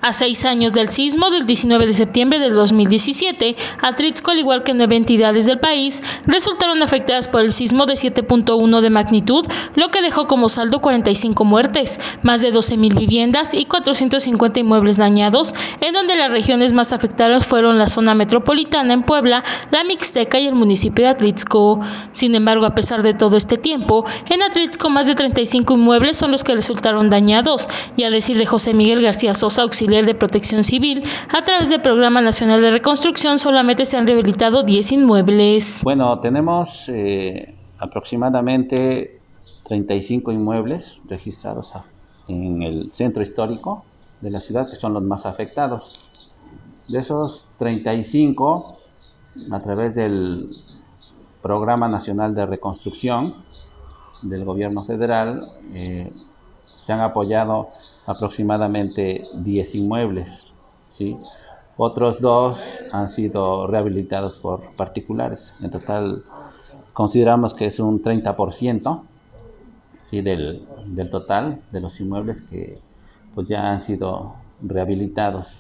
A 6 años del sismo del 19 de septiembre del 2017, Atlixco, al igual que 9 entidades del país, resultaron afectadas por el sismo de 7.1 de magnitud, lo que dejó como saldo 45 muertes, más de 12,000 viviendas y 450 inmuebles dañados, en donde las regiones más afectadas fueron la zona metropolitana en Puebla, la Mixteca y el municipio de Atlixco. Sin embargo, a pesar de todo este tiempo, en Atlixco más de 35 inmuebles son los que resultaron dañados, y a decir de José Miguel García Sosa, auxiliar de Protección Civil, a través del Programa Nacional de Reconstrucción solamente se han rehabilitado 10 inmuebles. Bueno, tenemos aproximadamente 35 inmuebles registrados en el centro histórico de la ciudad, que son los más afectados. De esos 35, a través del Programa Nacional de Reconstrucción del Gobierno Federal, se han apoyado aproximadamente 10 inmuebles, ¿sí? Otros 2 han sido rehabilitados por particulares. En total, consideramos que es un 30%, ¿sí? del total de los inmuebles que pues, ya han sido rehabilitados.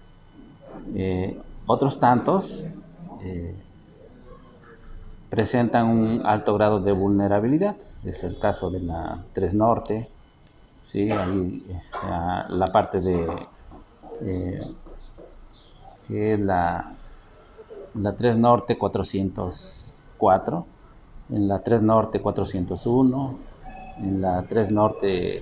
Otros tantos presentan un alto grado de vulnerabilidad. Es el caso de la 3 Norte, ¿sí? Ahí está la parte de que es la 3 Norte 404, en la 3 Norte 401, en la 3 Norte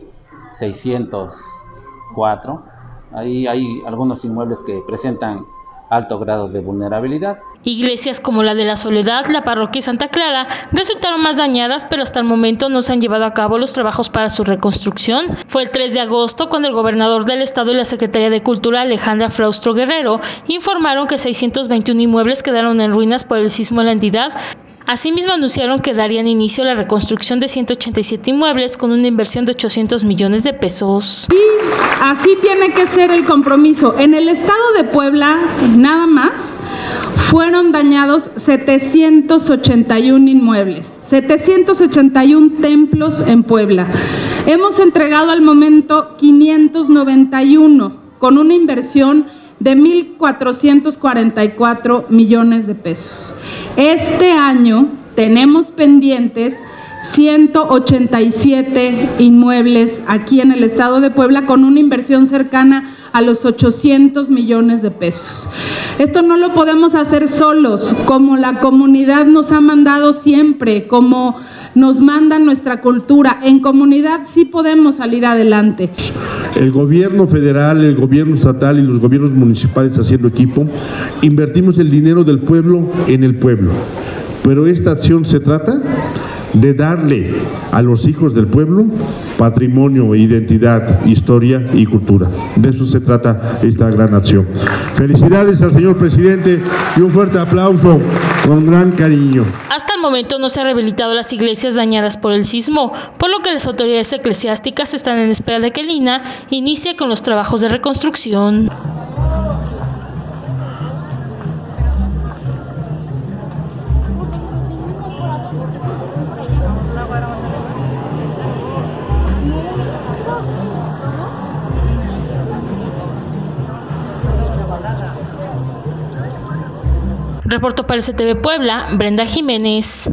604. Ahí hay algunos inmuebles que presentan alto grado de vulnerabilidad. Iglesias como la de la Soledad, la parroquia Santa Clara, resultaron más dañadas, pero hasta el momento no se han llevado a cabo los trabajos para su reconstrucción. Fue el 3 de agosto cuando el gobernador del estado y la Secretaría de Cultura, Alejandra Fraustro Guerrero, informaron que 621 inmuebles quedaron en ruinas por el sismo en la entidad. Asimismo, anunciaron que darían inicio a la reconstrucción de 187 inmuebles con una inversión de 800 millones de pesos. Y así tiene que ser el compromiso. En el estado de Puebla, nada más, fueron dañados 781 inmuebles, 781 templos en Puebla. Hemos entregado al momento 591 con una inversión de 1,444 millones de pesos. Este año tenemos pendientes 187 inmuebles aquí en el estado de Puebla con una inversión cercana a los 800 millones de pesos. Esto no lo podemos hacer solos, como la comunidad nos ha mandado siempre, como nos manda nuestra cultura. En comunidad sí podemos salir adelante. El gobierno federal, el gobierno estatal y los gobiernos municipales haciendo equipo, invertimos el dinero del pueblo en el pueblo. Pero esta acción se trata de darle a los hijos del pueblo patrimonio, identidad, historia y cultura. De eso se trata esta gran acción. Felicidades al señor presidente y un fuerte aplauso con gran cariño. Hasta el momento no se han rehabilitado las iglesias dañadas por el sismo, por lo que las autoridades eclesiásticas están en espera de que el INAH inicie con los trabajos de reconstrucción. Reportó para STV Puebla, Brenda Jiménez.